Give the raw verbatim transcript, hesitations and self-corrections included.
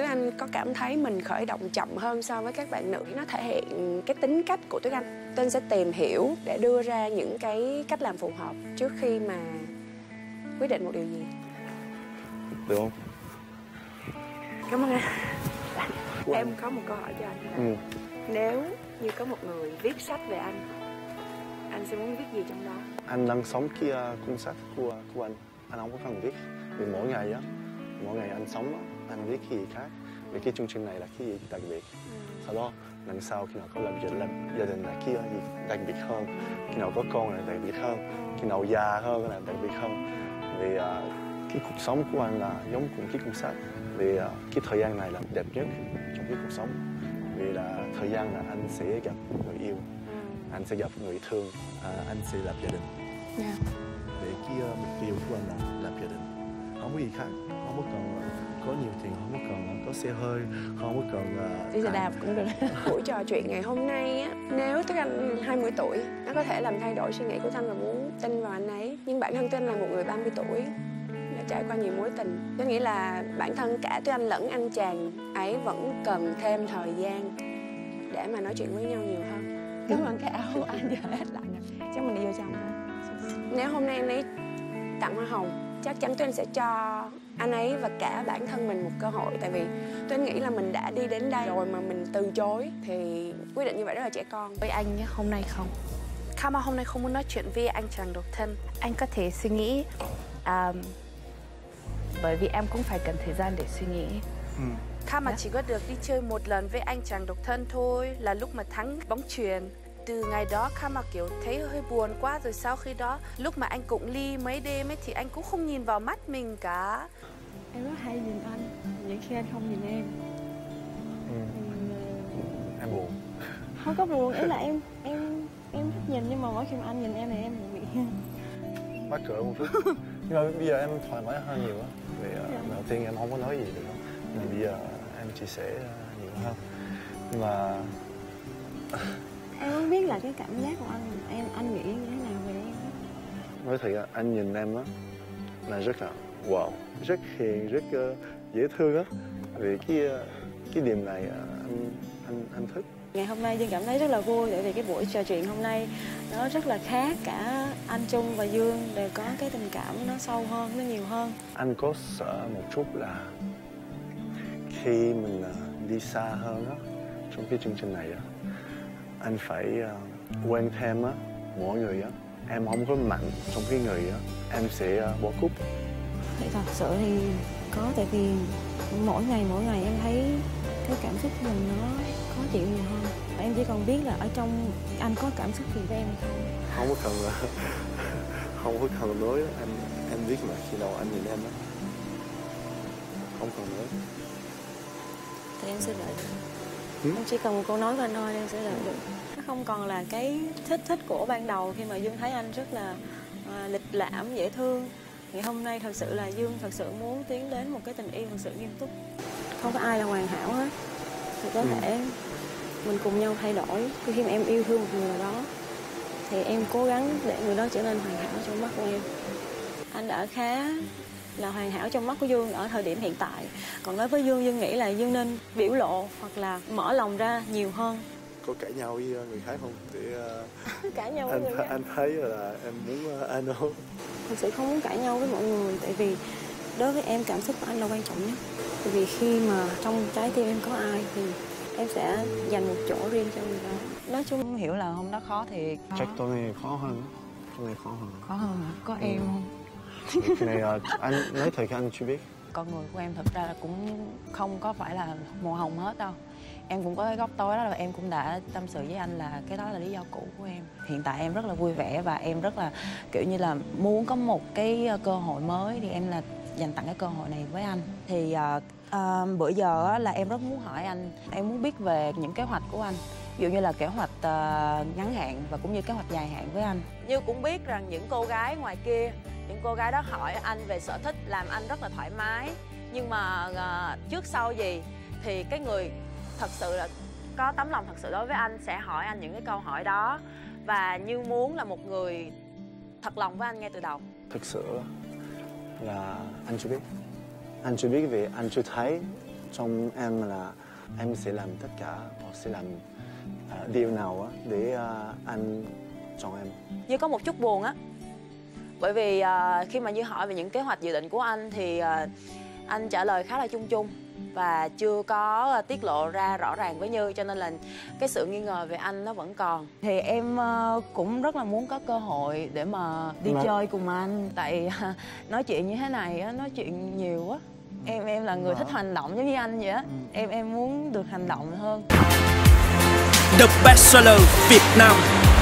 Anh có cảm thấy mình khởi động chậm hơn so với các bạn nữ? Nó thể hiện cái tính cách của Tuyết Anh. Tuyết Anh sẽ tìm hiểu để đưa ra những cái cách làm phù hợp trước khi mà quyết định một điều gì. Được không? Cảm ơn anh. Em có một câu hỏi cho anh là ừ. Nếu như có một người viết sách về anh, anh sẽ muốn viết gì trong đó? Anh đang sống cái uh, cuốn sách của của anh. Anh không có cần viết. Vì mỗi ngày á, mỗi ngày anh sống đó, anh viết cái gì khác. Vì cái chương trình này là cái gì đặc biệt. Ừ. Sau đó lần sau khi nào có làm việc làm gia đình là cái gì đặc biệt hơn. Khi nào có con là đặc biệt hơn. Khi nào già hơn là đặc biệt hơn. Vì uh, cái cuộc sống của anh là giống cùng cái cuốn sách. Vì uh, cái thời gian này là đẹp nhất trong cái cuộc sống. Vì là thời gian là anh sẽ gặp người yêu, anh sẽ gặp người thương, uh, anh sẽ lập gia đình. Yeah. Để cái uh, mục tiêu của anh là lập gia đình. Không có gì khác, không có cần uh, có nhiều tiền, không có cần uh, có xe hơi, không có cần uh, đi xe đạp cũng được. Buổi trò chuyện ngày hôm nay á, nếu Tuyết Anh hai mươi tuổi, nó có thể làm thay đổi suy nghĩ của Thanh và muốn tin vào anh ấy. Nhưng bản thân Tuyết Anh là một người ba mươi tuổi, đã trải qua nhiều mối tình. Tôi nghĩ là bản thân cả Tuyết Anh lẫn anh chàng ấy vẫn cần thêm thời gian để mà nói chuyện với nhau nhiều hơn. Cảm ơn cái áo của anh giờ hết lạnh rồi. Chắc mình đi vô trong thôi. Nếu hôm nay anh ấy tặng hoa hồng, chắc chắn Tuyết Anh sẽ cho anh ấy và cả bản thân mình một cơ hội. Tại vì Tuyết Anh nghĩ là mình đã đi đến đây rồi mà mình từ chối thì quyết định như vậy rất là trẻ con. Với anh nhé, hôm nay không. Karma hôm nay không muốn nói chuyện với anh chàng độc thân. Anh có thể suy nghĩ um, bởi vì em cũng phải cần thời gian để suy nghĩ. Ừ. Karma chỉ có được đi chơi một lần với anh chàng độc thân thôi, là lúc mà thắng bóng chuyền. Từ ngày đó Karma kiểu thấy hơi buồn quá, rồi sau khi đó lúc mà anh cũng ly mấy đêm ấy thì anh cũng không nhìn vào mắt mình cả. Em rất hay nhìn anh, những khi anh không nhìn em. Ừ. Em, em buồn. Không có buồn, ý là em em em thích nhìn, nhưng mà mỗi khi mà anh nhìn em thì em bị mắc cỡ một chút. Nhưng mà bây giờ em thoải mái hơn nhiều á. Vì uh, đầu tiên em không có nói gì được, nhưng bây giờ em chia sẻ nhiều hơn. Nhưng mà em muốn biết là cái cảm giác của anh, em anh nghĩ như thế nào về em? Nói thiệt, anh nhìn em á là rất là wow, rất hiền, rất uh, dễ thương á. Vì cái uh, cái điểm này uh, anh anh anh thích. Ngày hôm nay Dương cảm thấy rất là vui, tại vì cái buổi trò chuyện hôm nay nó rất là khác, cả anh Trung và Dương đều có cái tình cảm nó sâu hơn, nó nhiều hơn. Anh có sợ một chút là khi mình uh, đi xa hơn á, trong cái chương trình này á, anh phải uh, quen thêm á, mỗi người á, em không có mạnh trong cái người á, em sẽ uh, bỏ cúp. Thì thật sự thì có, tại vì mỗi ngày mỗi ngày em thấy cái cảm xúc của mình nó khó chịu nhiều hơn. Em chỉ còn biết là ở trong anh có cảm xúc gì với em không? Không có cần không có cần nói, em em biết mà khi nào anh nhìn em á, không cần nói. Thì em sẽ đợi được. Ừ? Em chỉ cần một câu nói của anh thôi, em sẽ đợi được. Nó không còn là cái thích thích của ban đầu khi mà Dương thấy anh rất là à, lịch lãm, dễ thương. Ngày hôm nay thật sự là Dương thật sự muốn tiến đến một cái tình yêu thật sự nghiêm túc. Không có ai là hoàn hảo hết. Thì có ừ. thể mình cùng nhau thay đổi. Khi mà em yêu thương một người nào đó thì em cố gắng để người đó trở nên hoàn hảo trong mắt của em. Anh đã khá là hoàn hảo trong mắt của Dương ở thời điểm hiện tại. Còn đối với Dương, Dương nghĩ là Dương nên biểu lộ hoặc là mở lòng ra nhiều hơn. Có cãi nhau với người khác không? Để uh, cãi nhau với anh, người khác. Anh thấy là em muốn uh, anh không? Thật sự không muốn cãi nhau với mọi người, tại vì đối với em cảm xúc của anh là quan trọng nhất. Tại vì khi mà trong trái tim em có ai thì em sẽ dành một chỗ riêng cho người đó. Nói chung hiểu là hôm đó khó thì chắc tối nay khó hơn. Tối nay khó hơn. Khó hơn hả? Có ừ. em không? Cái này uh, anh nói thật anh chưa biết. Con người của em thật ra là cũng không có phải là màu hồng hết đâu. Em cũng có cái góc tối đó, là em cũng đã tâm sự với anh là cái đó là lý do cũ của em. Hiện tại em rất là vui vẻ và em rất là kiểu như là muốn có một cái cơ hội mới, thì em là dành tặng cái cơ hội này với anh. Thì uh, uh, bữa giờ là em rất muốn hỏi anh, em muốn biết về những kế hoạch của anh. Ví dụ như là kế hoạch uh, ngắn hạn và cũng như kế hoạch dài hạn với anh. Như cũng biết rằng những cô gái ngoài kia, những cô gái đó hỏi anh về sở thích làm anh rất là thoải mái. Nhưng mà uh, trước sau gì thì cái người thật sự là có tấm lòng thật sự đối với anh sẽ hỏi anh những cái câu hỏi đó. Và Như muốn là một người thật lòng với anh ngay từ đầu. Thực sự là anh chưa biết. Anh chưa biết vì anh chưa thấy trong em là em sẽ làm tất cả, hoặc sẽ làm uh, điều nào á để uh, anh chọn em. Như có một chút buồn á, bởi vì uh, khi mà Như hỏi về những kế hoạch dự định của anh thì uh, anh trả lời khá là chung chung và chưa có uh, tiết lộ ra rõ ràng với Như, cho nên là cái sự nghi ngờ về anh nó vẫn còn. Thì em uh, cũng rất là muốn có cơ hội để mà đi Mà... chơi cùng anh, tại uh, nói chuyện như thế này á, nói chuyện nhiều quá. Em em là người Mà... thích hành động giống như anh vậy á. Ừ. Em em muốn được hành động hơn. The Bachelor Việt Nam.